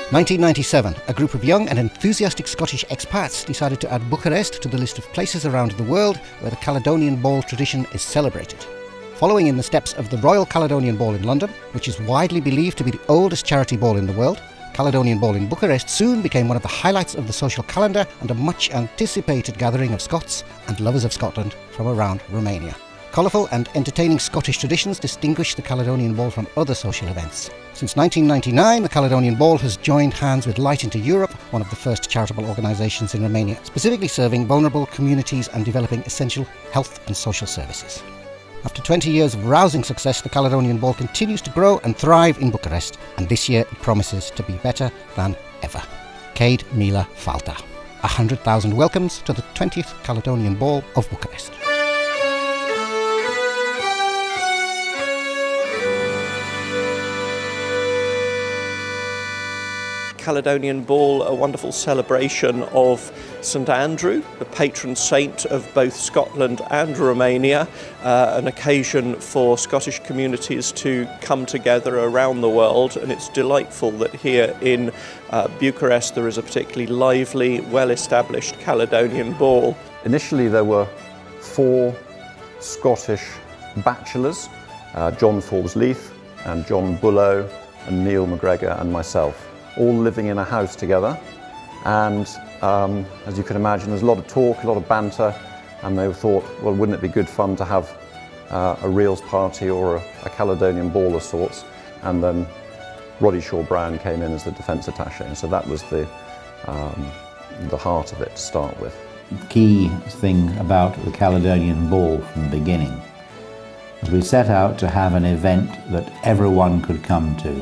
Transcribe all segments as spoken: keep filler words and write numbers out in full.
nineteen ninety-seven, a group of young and enthusiastic Scottish expats decided to add Bucharest to the list of places around the world where the Caledonian Ball tradition is celebrated. Following in the steps of the Royal Caledonian Ball in London, which is widely believed to be the oldest charity ball in the world, Caledonian Ball in Bucharest soon became one of the highlights of the social calendar and a much anticipated gathering of Scots and lovers of Scotland from around Romania. Colourful and entertaining Scottish traditions distinguish the Caledonian Ball from other social events. Since nineteen ninety-nine, the Caledonian Ball has joined hands with Light into Europe, one of the first charitable organisations in Romania, specifically serving vulnerable communities and developing essential health and social services. After twenty years of rousing success, the Caledonian Ball continues to grow and thrive in Bucharest, and this year it promises to be better than ever. Céad Míle Fáilte. A hundred thousand welcomes to the twentieth Caledonian Ball of Bucharest. Caledonian Ball, a wonderful celebration of Saint Andrew, the patron saint of both Scotland and Romania, uh, an occasion for Scottish communities to come together around the world, and it's delightful that here in uh, Bucharest there is a particularly lively, well-established Caledonian Ball. Initially there were four Scottish bachelors, uh, John Forbes-Leith and John Bullough and Neil McGregor and myself, all living in a house together, and um, as you can imagine there's a lot of talk, a lot of banter, and they thought, well, wouldn't it be good fun to have uh, a reels party or a, a Caledonian Ball of sorts. And then Roddy Shaw-Brown came in as the defence attaché, and so that was the, um, the heart of it to start with. The key thing about the Caledonian Ball from the beginning was we set out to have an event that everyone could come to.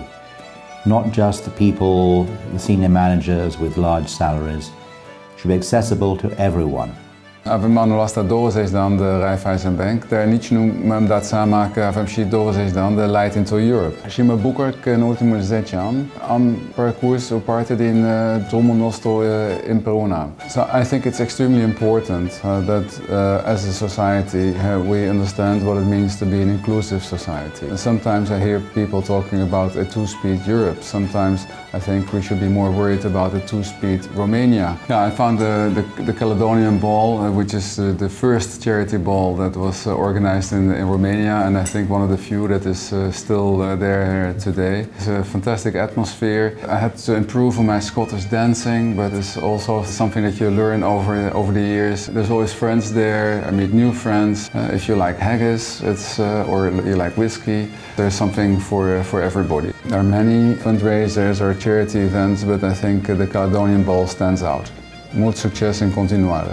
Not just the people, the senior managers with large salaries, should be accessible to everyone. Avem anul ăsta douăzeci de ani de Raiffeisenbank, dar nici nu m-am dat seama că avem și douăzeci de ani de Light into Europe. Și mă bucur că în ultimul zece ani am parcurs o parte din uh, drumul nostru uh, împreună. So I think it's extremely important uh, that uh, as a society uh, we understand what it means to be an inclusive society. And sometimes I hear people talking about a two-speed Europe. Sometimes I think we should be more worried about a two-speed Romania. Yeah, I found the, the, the Caledonian Ball, uh, which is uh, the first charity ball that was uh, organized in, in Romania, and I think one of the few that is uh, still uh, there today. It's a fantastic atmosphere. I had to improve on my Scottish dancing, but it's also something that you learn over, over the years. There's always friends there, I meet new friends. Uh, if you like haggis it's, uh, or you like whiskey, there's something for, uh, for everybody. There are many fundraisers or charity events, but I think uh, the Caledonian Ball stands out. Mult succes în continuare!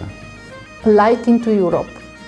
Light into Europe.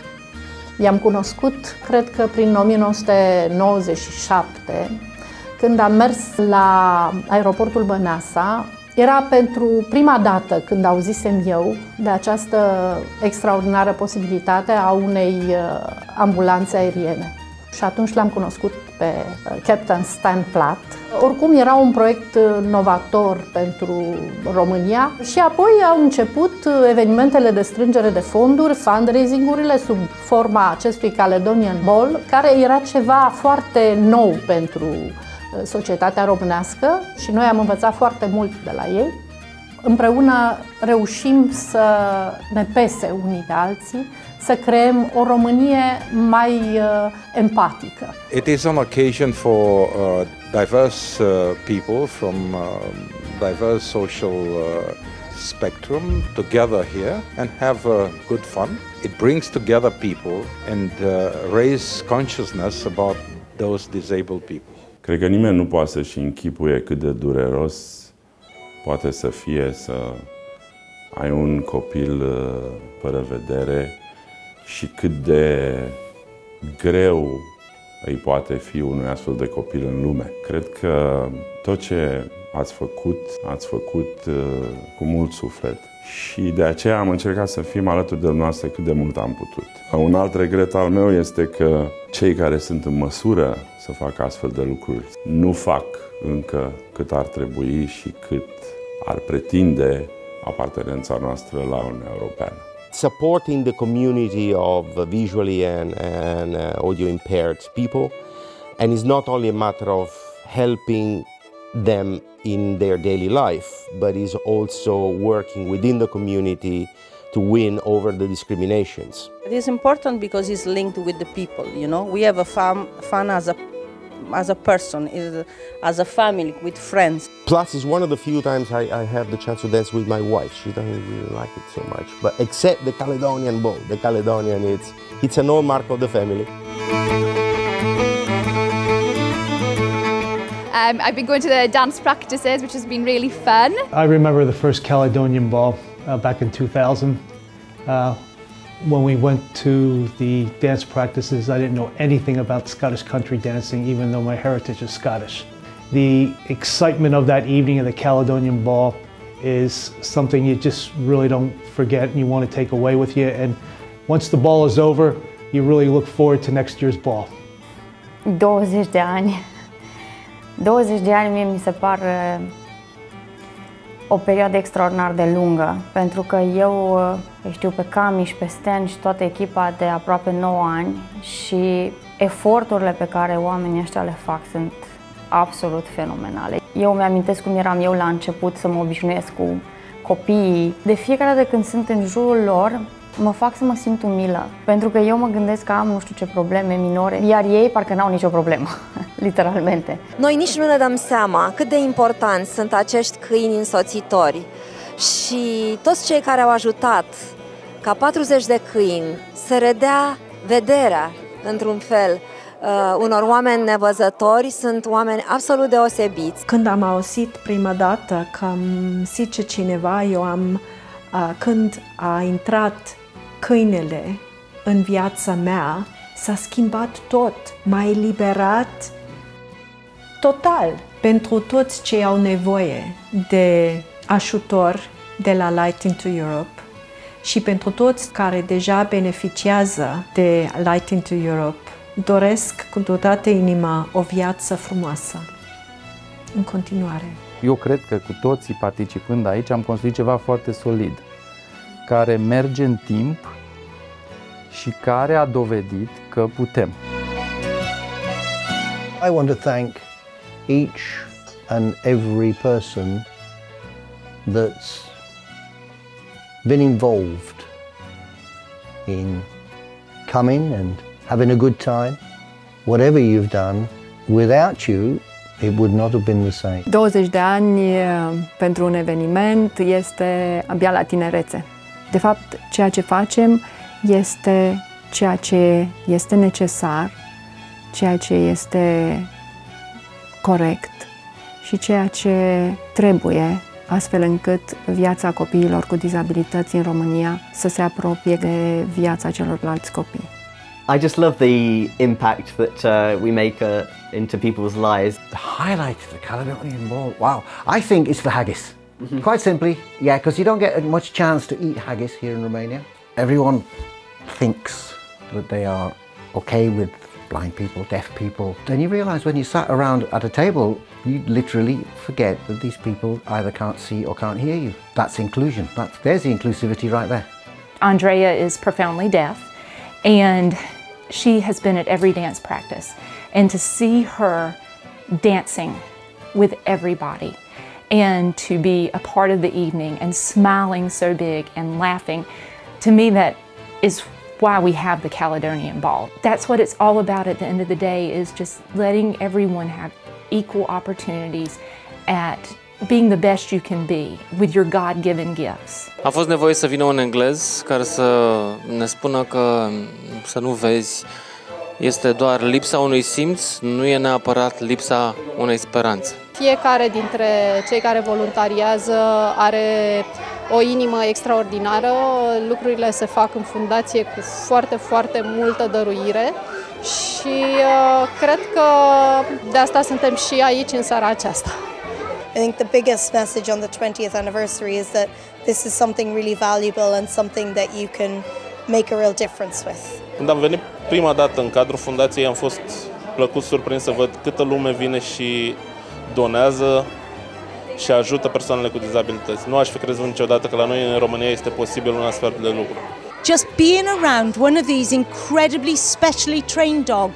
I-am cunoscut, cred că prin o mie nouă sute nouăzeci și șapte, când am mers la aeroportul Băneasa. Era pentru prima dată când auzisem eu de această extraordinară posibilitate a unei ambulanțe aeriene. Și atunci l-am cunoscut pe Captain Stan Platt. Oricum era un proiect novator pentru România și apoi au început evenimentele de strângere de fonduri, fundraising-urile sub forma acestui Caledonian Ball, care era ceva foarte nou pentru societatea românească și noi am învățat foarte mult de la ei. Împreună reușim să ne pese unii de alții, să creăm o Românie mai uh, empatică. It is an occasion for uh, diverse uh, people from uh, diverse social uh, spectrum to gather here and have uh, good fun. It brings together people and uh, raise consciousness about those disabled people. Cred că nimeni nu poate să-și închipuie cât de dureros poate să fie să ai un copil fără vedere și cât de greu îi poate fi unui astfel de copil în lume. Cred că tot ce ați făcut, ați făcut cu mult suflet și de aceea am încercat să fim alături de dumneavoastră cât de mult am putut. Un alt regret al meu este că cei care sunt în măsură să facă astfel de lucruri nu fac încă cât ar trebui și cât ar pretinde apartenența noastră la Uniunea Europeană. Supporting the community of visually and, and uh, audio impaired people, and it's not only a matter of helping them in their daily life, but is also working within the community to win over the discriminations. It is important because it's linked with the people, you know. We have a fun, fun as a as a person, as a family, with friends. Plus, it's one of the few times I, I have the chance to dance with my wife. She doesn't really like it so much. But except the Caledonian Ball. The Caledonian, it's, it's an hallmark of the family. Um, I've been going to the dance practices, which has been really fun. I remember the first Caledonian Ball uh, back in two thousand. Uh, when we went to the dance practices, I didn't know anything about Scottish country dancing, even though my heritage is Scottish. The excitement of that evening of the Caledonian Ball is something you just really don't forget and you want to take away with you. And once the ball is over, you really look forward to next year's ball. douăzeci de ani. douăzeci de ani mie mi se par o perioadă extraordinar de lungă, pentru că eu știu pe Cami și pe Stan și toată echipa de aproape nouă ani și eforturile pe care oamenii ăștia le fac sunt absolut fenomenale. Eu mi-amintesc cum eram eu la început să mă obișnuiesc cu copiii. De fiecare dată când sunt în jurul lor, mă fac să mă simt umilă, pentru că eu mă gândesc că am nu știu ce probleme minore, iar ei parcă n-au nicio problemă, literalmente. Noi nici nu ne dăm seama cât de importanți sunt acești câini însoțitori și toți cei care au ajutat ca patruzeci de câini să redea vederea, într-un fel, Uh, unor oameni nevăzători, sunt oameni absolut deosebiți. Când am auzit prima dată că zice cineva, eu am, uh, când a intrat câinele în viața mea, s-a schimbat tot, m-a eliberat total. Pentru toți cei au nevoie de ajutor de la Light into Europe și pentru toți care deja beneficiază de Light into Europe, doresc cu toată inima o viață frumoasă în continuare. Eu cred că cu toții participând aici am construit ceva foarte solid, care merge în timp și care a dovedit că putem. I want to thank each and every person that's been involved in coming and having a good time, whatever you've done. Without you, it would not have been the same. douăzeci de ani pentru un eveniment este abia la tinerețe. De fapt, ceea ce facem este ceea ce este necesar, ceea ce este corect și ceea ce trebuie, astfel încât viața copiilor cu dizabilități în România să se apropie de viața celorlalți copii. I just love the impact that uh, we make uh, into people's lives. The highlight of the Caledonian Ball, wow. I think it's the haggis. Mm-hmm. Quite simply, yeah, because you don't get much chance to eat haggis here in Romania. Everyone thinks that they are okay with blind people, deaf people. Then you realise when you sat around at a table, you literally forget that these people either can't see or can't hear you. That's inclusion. That's, there's the inclusivity right there. Andrea is profoundly deaf, and she has been at every dance practice. And to see her dancing with everybody and to be a part of the evening and smiling so big and laughing, to me that is why we have the Caledonian Ball. That's what it's all about at the end of the day, is just letting everyone have equal opportunities at being the best you can be with your God-given gifts. A fost nevoie să vină un englez care să ne spună că să nu vezi este doar lipsa unui simț, nu e neapărat lipsa unei speranțe. Fiecare dintre cei care voluntariază are o inimă extraordinară, lucrurile se fac în fundație cu foarte, foarte multă dăruire și uh, cred că de asta suntem și aici în seara aceasta. I think the biggest message on the twentieth anniversary is that this is something really valuable and something that you can make a real difference with. Când am venit prima dată în cadrul fundației, am fost plăcut surprins să văd câtă lume vine și donează și ajută persoanele cu dizabilități. Nu aș fi crezut niciodată că la noi în România este posibil un astfel de lucru. Just being around one of these incredibly specially trained dogs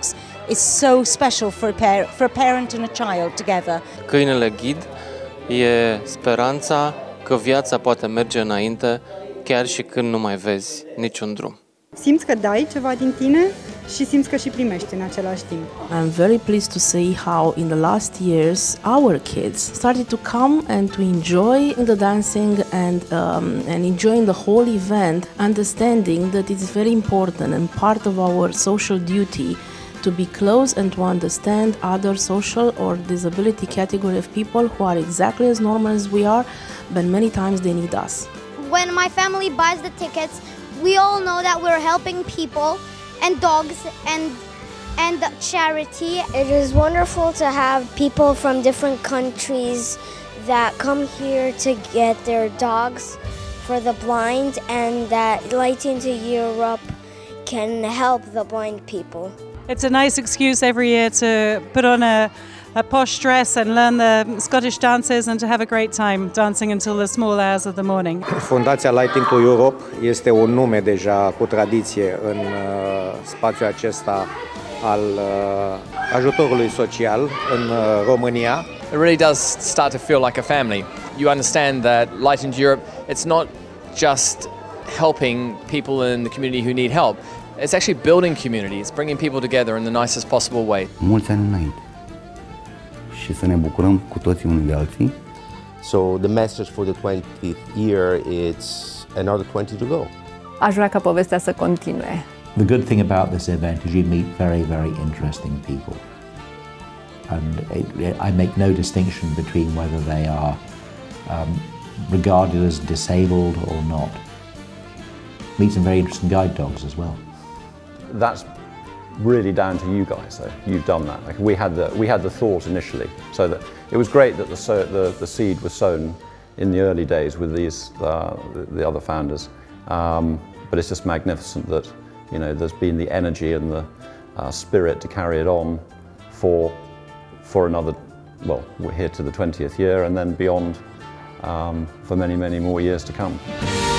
is so special for a, par for a parent and a child together. Câinele ghid e speranța că viața poate merge înainte chiar și când nu mai vezi niciun drum. Simți că dai ceva din tine și simți că și primești în același timp. I'm very pleased to see how in the last years our kids started to come and to enjoy the dancing and um, and enjoying the whole event, understanding that it's very important and part of our social duty to be close and to understand other social or disability category of people who are exactly as normal as we are, but many times they need us. When my family buys the tickets, we all know that we're helping people and dogs and and charity. It is wonderful to have people from different countries that come here to get their dogs for the blind, and that Light into Europe can help the blind people. It's a nice excuse every year to put on a, a posh dress and learn the Scottish dances and to have a great time dancing until the small hours of the morning. Fundația Light into Europe este un nume deja cu tradiție în uh, spațiul acesta al uh, ajutorului social în uh, România. It really does start to feel like a family. You understand that Light into Europe, it's not just helping people in the community who need help. It's actually building community. It's bringing people together in the nicest possible way. Mulți ani înainte. Și să ne bucurăm cu toții unii de alții. So the message for the twentieth year, it's another twenty to go. Aș vrea ca povestea să continue. The good thing about this event is you meet very, very interesting people. And it, it, I make no distinction between whether they are um, regarded as disabled or not. Meet some very interesting guide dogs as well. That's really down to you guys, though. You've done that. Like we had the we had the thought initially, so that it was great that the so, the, the seed was sown in the early days with these uh, the, the other founders. Um, but it's just magnificent that you know there's been the energy and the uh, spirit to carry it on for for another. Well, we're here to the twentieth year, and then beyond um, for many many more years to come.